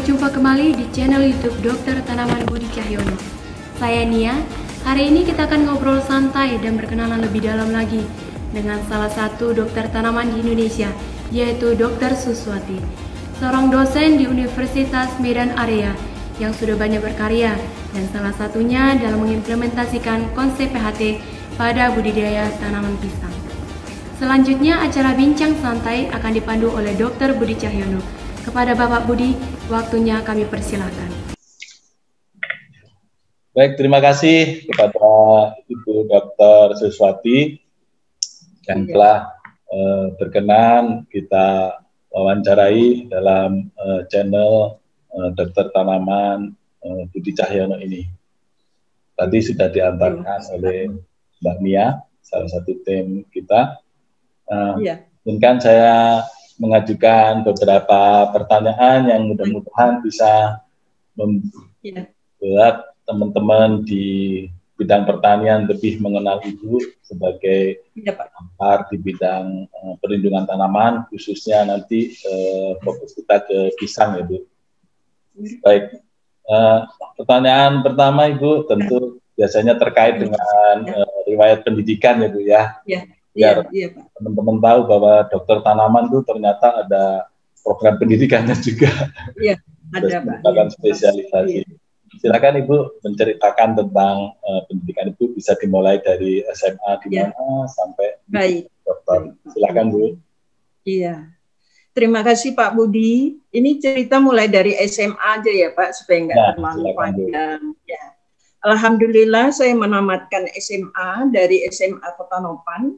berjumpa kembali di channel YouTube Dr. Tanaman Budi Cahyono. Saya Nia. Hari ini kita akan ngobrol santai dan berkenalan lebih dalam lagi dengan salah satu dokter tanaman di Indonesia, yaitu Dr. Suswati, seorang dosen di Universitas Medan Area yang sudah banyak berkarya dan salah satunya dalam mengimplementasikan konsep PHT pada budidaya tanaman pisang. Selanjutnya acara bincang santai akan dipandu oleh Dr. Budi Cahyono. Kepada Bapak Budi, waktunya kami persilakan. Baik, terima kasih kepada Ibu Dr. Suswati yang telah berkenan kita wawancarai dalam channel Dokter Tanaman Budi Cahyono ini. Tadi sudah diantarkan oleh Mbak Nia, salah satu tim kita. Mungkin saya mengajukan beberapa pertanyaan yang mudah-mudahan bisa membuat teman-teman di bidang pertanian lebih mengenal Ibu sebagai pakar di bidang perlindungan tanaman, khususnya nanti fokus kita ke pisang ya Bu. Baik, pertanyaan pertama Ibu tentu biasanya terkait dengan riwayat pendidikan ya Bu ya. Biar teman-teman tahu bahwa dokter tanaman itu ternyata ada program pendidikannya juga. Iya, ada Pak. Spesialisasi. Silakan Ibu menceritakan tentang pendidikan Ibu, bisa dimulai dari SMA di mana sampai dokter. Silakan Bu. Iya. Terima kasih Pak Budi. Ini cerita mulai dari SMA aja ya Pak, supaya nggak terlalu panjang. Ya. Alhamdulillah saya menamatkan SMA dari SMA Kota Nopan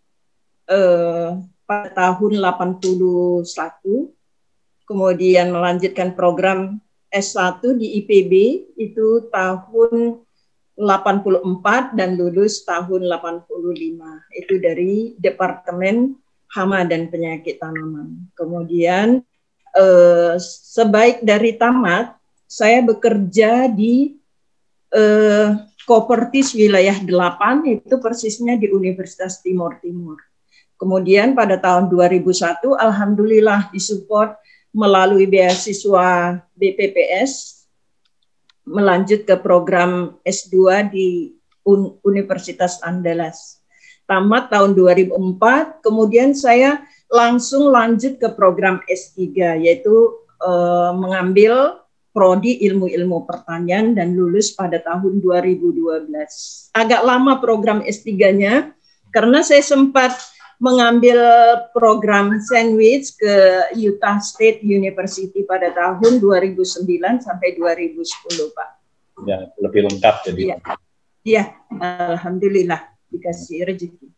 pada tahun 81, kemudian melanjutkan program S1 di IPB itu tahun 84 dan lulus tahun 85, itu dari Departemen Hama dan Penyakit Tanaman. Kemudian sebaik dari tamat, saya bekerja di Kopertis wilayah 8, itu persisnya di Universitas Timur Timur. Kemudian pada tahun 2001, alhamdulillah disupport melalui beasiswa BPPS, melanjut ke program S2 di Universitas Andalas. Tamat tahun 2004, kemudian saya langsung lanjut ke program S3, yaitu mengambil prodi ilmu-ilmu pertanian dan lulus pada tahun 2012. Agak lama program S3-nya, karena saya sempat mengambil program sandwich ke Utah State University pada tahun 2009 sampai 2010, Pak. Ya, lebih lengkap jadi. Iya, alhamdulillah dikasih rezeki.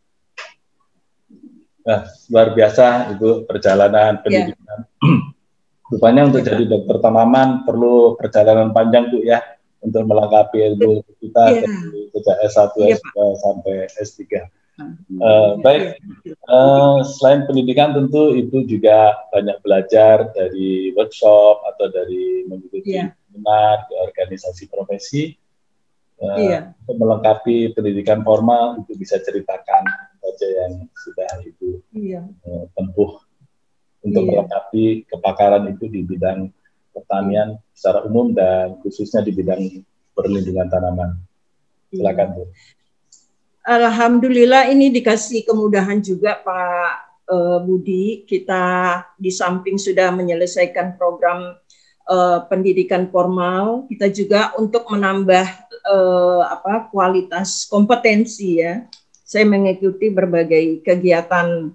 Nah, luar biasa Ibu perjalanan pendidikan. Rupanya untuk jadi dokter tanaman perlu perjalanan panjang Bu ya, untuk melengkapi ilmu kita dari sejak S1, S2 sampai S3. Baik, selain pendidikan tentu Ibu juga banyak belajar dari workshop atau dari mengikuti seminar di organisasi profesi. Untuk melengkapi pendidikan formal, Ibu bisa ceritakan saja yang sudah Ibu tempuh untuk melengkapi kepakaran Ibu di bidang pertanian secara umum dan khususnya di bidang perlindungan tanaman. Silakan Bu. Alhamdulillah ini dikasih kemudahan juga Pak Budi. Kita di samping sudah menyelesaikan program pendidikan formal, kita juga untuk menambah kualitas kompetensi ya. Saya mengikuti berbagai kegiatan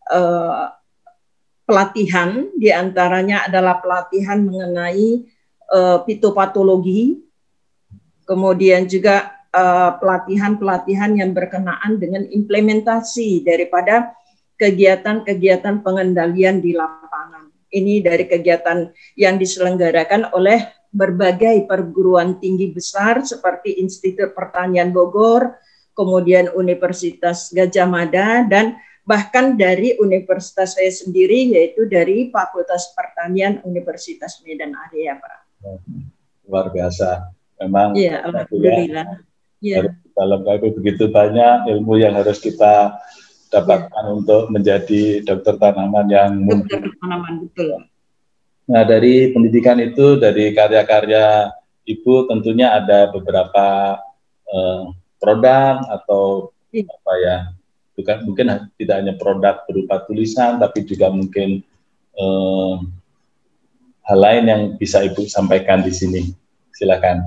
pelatihan, diantaranya adalah pelatihan mengenai fitopatologi, kemudian juga pelatihan-pelatihan yang berkenaan dengan implementasi daripada kegiatan-kegiatan pengendalian di lapangan. Ini dari kegiatan yang diselenggarakan oleh berbagai perguruan tinggi besar seperti Institut Pertanian Bogor, kemudian Universitas Gadjah Mada, dan bahkan dari universitas saya sendiri, yaitu dari Fakultas Pertanian Universitas Medan Area, Pak. Luar biasa. Memang alhamdulillah. Dalam itu begitu banyak ilmu yang harus kita dapatkan untuk menjadi dokter tanaman yang dokter tanaman, betul. Nah, dari pendidikan itu, dari karya-karya Ibu tentunya ada beberapa produk atau apa ya, bukan mungkin tidak hanya produk berupa tulisan, tapi juga mungkin hal lain yang bisa Ibu sampaikan di sini. Silakan.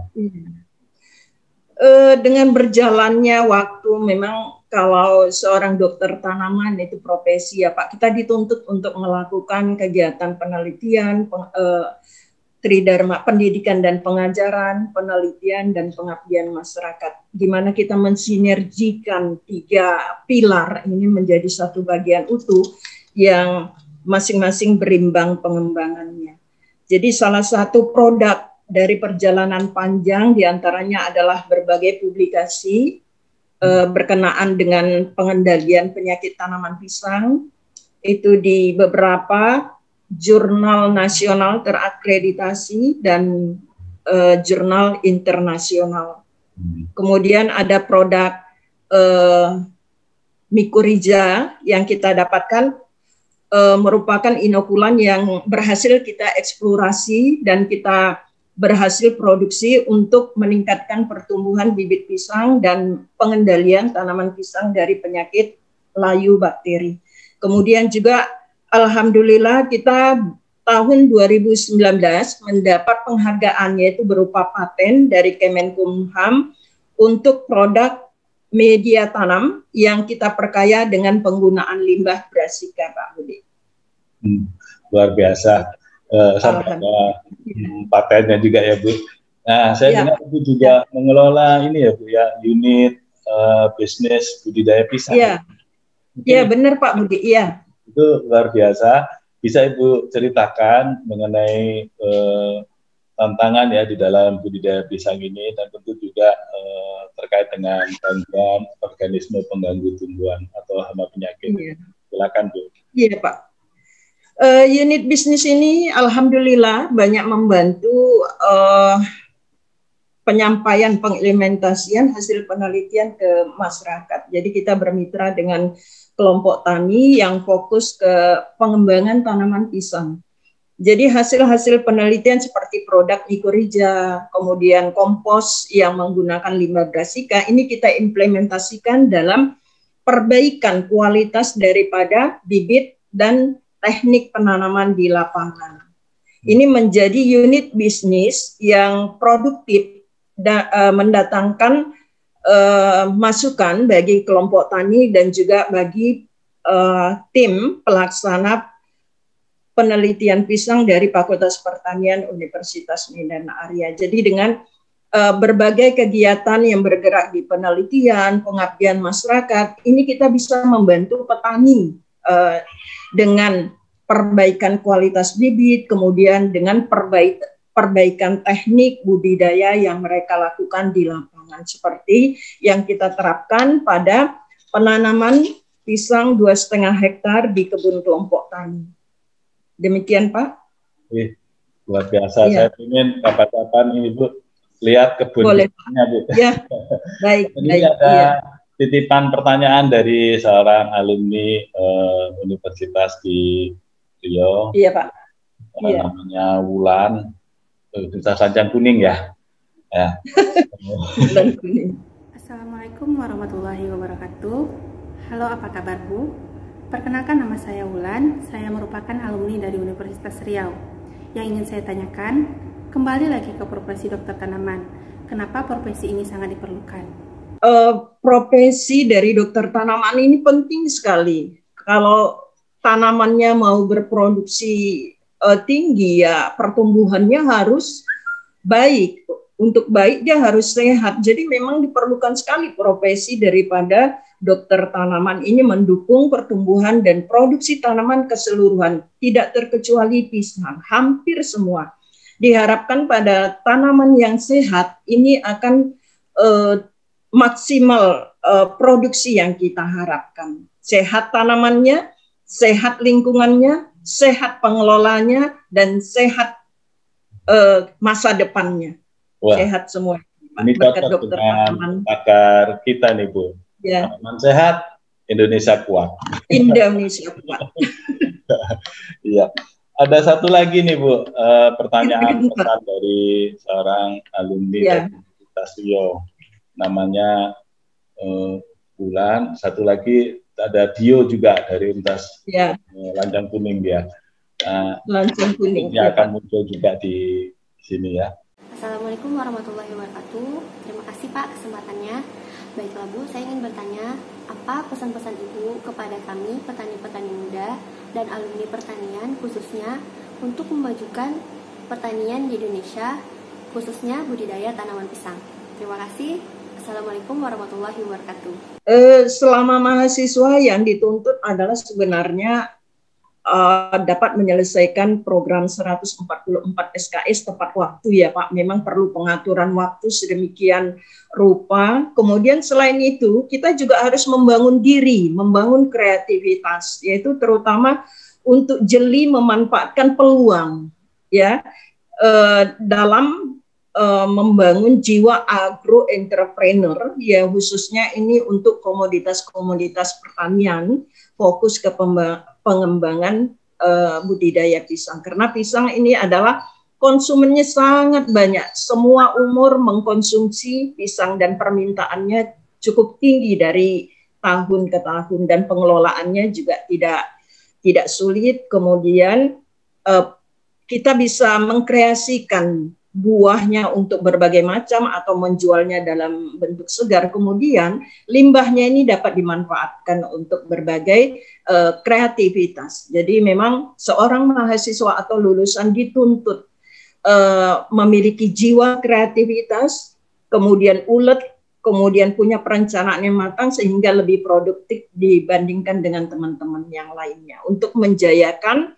Dengan berjalannya waktu, memang kalau seorang dokter tanaman itu profesi ya Pak, kita dituntut untuk melakukan kegiatan penelitian, tridharma pendidikan dan pengajaran, penelitian dan pengabdian masyarakat. Gimana kita mensinergikan 3 pilar ini menjadi satu bagian utuh yang masing-masing berimbang pengembangannya. Jadi salah satu produk dari perjalanan panjang diantaranya adalah berbagai publikasi berkenaan dengan pengendalian penyakit tanaman pisang, itu di beberapa jurnal nasional terakreditasi dan jurnal internasional. Kemudian ada produk Mycorrhiza yang kita dapatkan merupakan inokulan yang berhasil kita eksplorasi dan kita berhasil produksi untuk meningkatkan pertumbuhan bibit pisang dan pengendalian tanaman pisang dari penyakit layu bakteri. Kemudian juga alhamdulillah kita tahun 2019 mendapat penghargaan, yaitu berupa paten dari Kemenkumham untuk produk media tanam yang kita perkaya dengan penggunaan limbah brasika, Pak Budi. Luar biasa. Sampai ada patennya juga ya Bu. Nah, saya dengar Ibu juga mengelola ini ya Bu ya, unit bisnis budidaya pisang. Iya, iya benar Pak Budi. Iya. Itu luar biasa. Bisa Ibu ceritakan mengenai tantangan ya di dalam budidaya pisang ini, dan tentu juga terkait dengan gangguan organisme pengganggu tumbuhan atau hama penyakit. Iya. Silakan Bu. Iya Pak. Unit bisnis ini alhamdulillah banyak membantu penyampaian pengimplementasian hasil penelitian ke masyarakat. Jadi kita bermitra dengan kelompok tani yang fokus ke pengembangan tanaman pisang. Jadi hasil-hasil penelitian seperti produk Mycorrhiza, kemudian kompos yang menggunakan limbah brasika, ini kita implementasikan dalam perbaikan kualitas daripada bibit dan teknik penanaman di lapangan. Ini menjadi unit bisnis yang produktif dan mendatangkan masukan bagi kelompok tani dan juga bagi tim pelaksana penelitian pisang dari Fakultas Pertanian Universitas Medan Area. Jadi dengan berbagai kegiatan yang bergerak di penelitian, pengabdian masyarakat, ini kita bisa membantu petani dengan perbaikan kualitas bibit, kemudian dengan perbaikan teknik budidaya yang mereka lakukan di lapangan, seperti yang kita terapkan pada penanaman pisang 2,5 hektar di kebun kelompok tani. Demikian Pak. Luar biasa. Iya. Saya ingin kapan-kapan ini Bu lihat kebunnya Bu. Ya, baik. Ini ada titipan pertanyaan dari seorang alumni Universitas di Riau. Iya Pak. Namanya Wulan, Desa Sanjang Kuning ya. Assalamualaikum warahmatullahi wabarakatuh. Halo, apa kabar Bu? Perkenalkan, nama saya Wulan. Saya merupakan alumni dari Universitas Riau. Yang ingin saya tanyakan, kembali lagi ke profesi dokter tanaman. Kenapa profesi ini sangat diperlukan? Profesi dari dokter tanaman ini penting sekali. Kalau tanamannya mau berproduksi tinggi, ya pertumbuhannya harus baik. Untuk baik dia harus sehat. Jadi memang diperlukan sekali profesi daripada dokter tanaman ini mendukung pertumbuhan dan produksi tanaman keseluruhan, tidak terkecuali pisang, hampir semua. Diharapkan pada tanaman yang sehat ini akan maksimal produksi yang kita harapkan. Sehat tanamannya, sehat lingkungannya, sehat pengelolanya, dan sehat masa depannya. Wah, sehat semua. Ini cocok dengan pakar kita nih Bu. Ya. Tanaman sehat, Indonesia kuat. Indonesia kuat. Iya. Ada satu lagi nih Bu, pertanyaan pesan dari seorang alumni dari Universitas Riau, namanya Bulan. Satu lagi ada Dio juga dari Universitas Lanjang Kuning dia. Lanjang Kuning. Ini akan muncul juga di sini ya. Assalamualaikum warahmatullahi wabarakatuh. Terima kasih Pak kesempatannya. Baiklah Bu, saya ingin bertanya, apa pesan-pesan Ibu kepada kami petani-petani muda dan alumni pertanian khususnya untuk memajukan pertanian di Indonesia, khususnya budidaya tanaman pisang. Terima kasih. Assalamualaikum warahmatullahi wabarakatuh. Selama mahasiswa yang dituntut adalah sebenarnya dapat menyelesaikan program 144 SKS tepat waktu ya Pak. Memang perlu pengaturan waktu sedemikian rupa. Kemudian selain itu kita juga harus membangun diri, membangun kreativitas, yaitu terutama untuk jeli memanfaatkan peluang ya dalam membangun jiwa agro entrepreneur ya, khususnya ini untuk komoditas-komoditas pertanian, fokus ke pengembangan budidaya pisang, karena pisang ini adalah konsumennya sangat banyak, semua umur mengkonsumsi pisang dan permintaannya cukup tinggi dari tahun ke tahun, dan pengelolaannya juga tidak sulit. Kemudian kita bisa mengkreasikan buahnya untuk berbagai macam atau menjualnya dalam bentuk segar. Kemudian limbahnya ini dapat dimanfaatkan untuk berbagai kreativitas. Jadi memang seorang mahasiswa atau lulusan dituntut memiliki jiwa kreativitas, kemudian ulet, kemudian punya perencanaan yang matang sehingga lebih produktif dibandingkan dengan teman-teman yang lainnya untuk menjayakan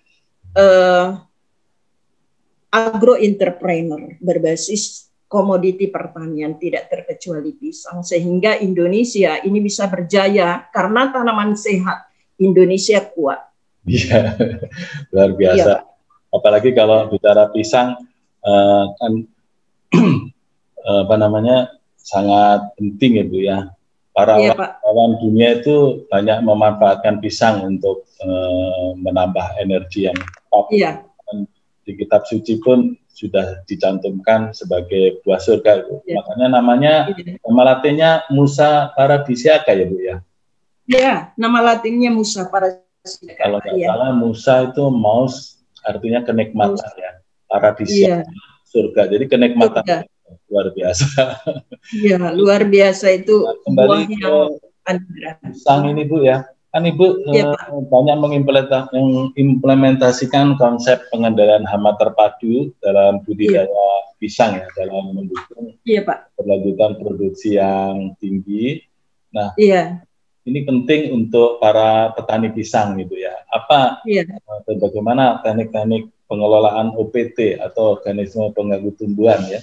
agro entrepreneur berbasis komoditi pertanian tidak terkecuali pisang, sehingga Indonesia ini bisa berjaya karena tanaman sehat, Indonesia kuat. Iya, luar biasa. Ya. Apalagi kalau bicara pisang kan apa namanya sangat penting ya Bu ya. Para wartawan dunia itu banyak memanfaatkan pisang untuk menambah energi yang top. Iya. Di kitab suci pun sudah dicantumkan sebagai buah surga itu. Ya. Makanya namanya nama latinnya Musa paradisiaca ya Bu ya. Ya, nama latinnya Musa paradisiaca. Kalau nggak salah Musa itu maus artinya kenikmatan ya. Paradisiaca surga. Jadi kenikmatan luar biasa. Iya, luar biasa itu. Nah, kembali ke pisang ini Bu ya. Kan Ibu banyak mengimplementasikan konsep pengendalian hama terpadu dalam budidaya pisang ya, dalam mendukung berlanjutan produksi yang tinggi. Nah, ini penting untuk para petani pisang gitu ya. Apa dan bagaimana teknik-teknik pengelolaan OPT atau organisme pengganggu tumbuhan ya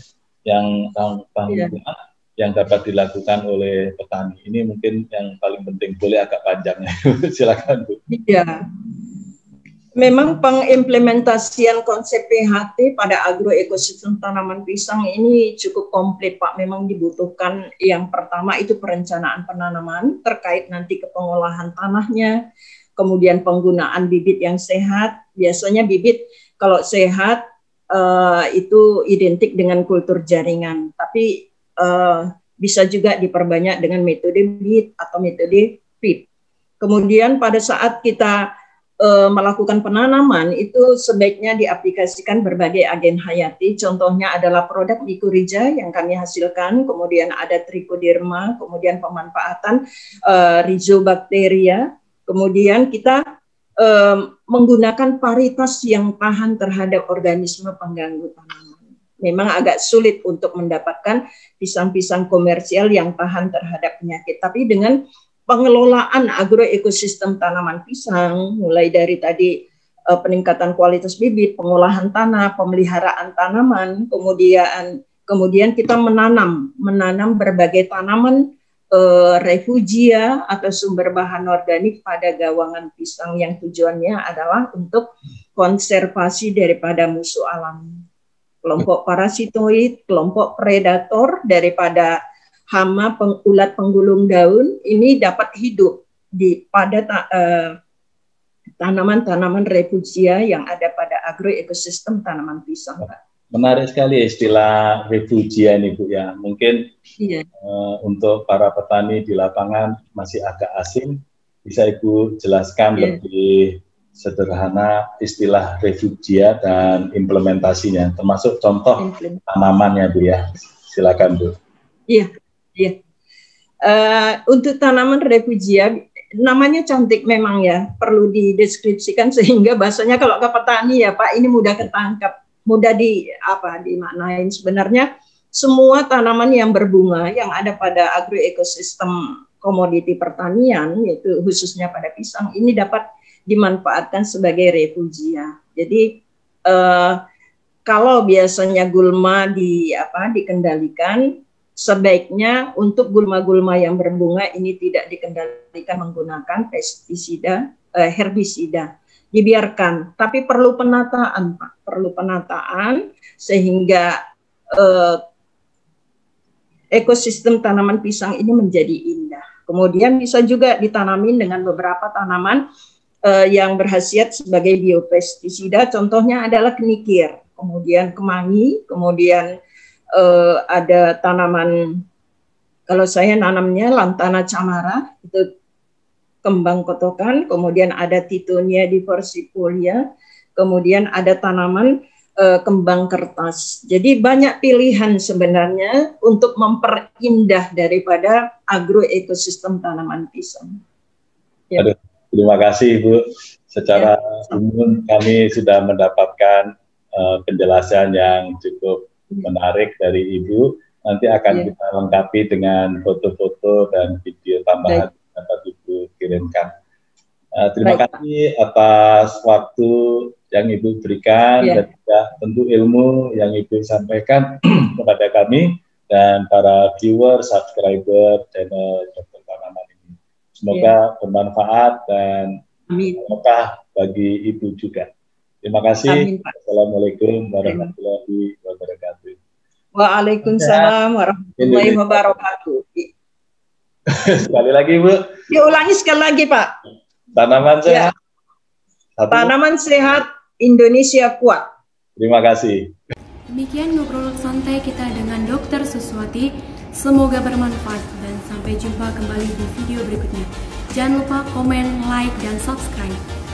yang dapat dilakukan oleh petani. Ini mungkin yang paling penting, boleh agak panjang. Silakan Bu. Iya. Memang pengimplementasian konsep PHT pada agroekosistem tanaman pisang ini cukup komplit Pak. Memang dibutuhkan yang pertama itu perencanaan penanaman terkait nanti ke pengolahan tanahnya, kemudian penggunaan bibit yang sehat. Biasanya bibit kalau sehat itu identik dengan kultur jaringan, tapi bisa juga diperbanyak dengan metode BIT atau metode PIP. Kemudian pada saat kita melakukan penanaman itu sebaiknya diaplikasikan berbagai agen hayati. Contohnya adalah produk mikorrhiza yang kami hasilkan, kemudian ada trichoderma, kemudian pemanfaatan rhizobacteria, kemudian kita menggunakan varietas yang tahan terhadap organisme pengganggu tanaman. Memang agak sulit untuk mendapatkan pisang-pisang komersial yang tahan terhadap penyakit. Tapi dengan pengelolaan agroekosistem tanaman pisang, mulai dari tadi peningkatan kualitas bibit, pengolahan tanah, pemeliharaan tanaman, kemudian kita menanam berbagai tanaman refugia atau sumber bahan organik pada gawangan pisang yang tujuannya adalah untuk konservasi daripada musuh alam. Kelompok parasitoid, kelompok predator daripada hama ulat penggulung daun ini dapat hidup pada tanaman-tanaman refugia yang ada pada agroekosistem tanaman pisang, Pak. Menarik sekali istilah refugia ini, Bu ya. Mungkin untuk para petani di lapangan masih agak asing. Bisa Ibu jelaskan lebih sederhana istilah refugia dan implementasinya, termasuk contoh tanamannya, Bu ya. Silakan, Bu. Iya. Untuk tanaman refugia, namanya cantik memang ya, perlu dideskripsikan sehingga bahasanya kalau ke petani ya Pak, ini mudah ketangkap, mudah dimaknain. Sebenarnya semua tanaman yang berbunga yang ada pada agroekosistem komoditi pertanian, yaitu khususnya pada pisang, ini dapat dimanfaatkan sebagai refugia. Jadi kalau biasanya gulma dikendalikan, sebaiknya untuk gulma-gulma yang berbunga ini tidak dikendalikan menggunakan pestisida, herbisida. Dibiarkan, tapi perlu penataan, Pak. Perlu penataan sehingga ekosistem tanaman pisang ini menjadi indah. Kemudian bisa juga ditanamin dengan beberapa tanaman yang berkhasiat sebagai biopestisida. Contohnya adalah kenikir, kemudian kemangi, kemudian ada tanaman, kalau saya nanamnya lantana camara, itu kembang kotokan, kemudian ada Tithonia diversifolia, kemudian ada tanaman kembang kertas. Jadi banyak pilihan sebenarnya untuk memperindah daripada agroekosistem tanaman pisang. Ya. Aduh, terima kasih Ibu. Secara umum kami sudah mendapatkan penjelasan yang cukup menarik dari Ibu. Nanti akan kita lengkapi dengan foto-foto dan video tambahan yang dapat Ibu kirimkan. Terima kasih atas waktu yang Ibu berikan dan juga tentu ilmu yang Ibu sampaikan kepada kami dan para viewer, subscriber channel Dokter Tanaman ini. Semoga bermanfaat dan berkah bagi Ibu juga. Terima kasih. Amin, Pak. Assalamualaikum warahmatullahi wabarakatuh. Waalaikumsalam warahmatullahi wabarakatuh. Sekali lagi, Bu. Diulangi sekali lagi, Pak. Tanaman sehat. Tanaman sehat, Indonesia kuat. Terima kasih. Demikian ngobrol santai kita dengan Dr. Suswati. Semoga bermanfaat dan sampai jumpa kembali di video berikutnya. Jangan lupa komen, like, dan subscribe.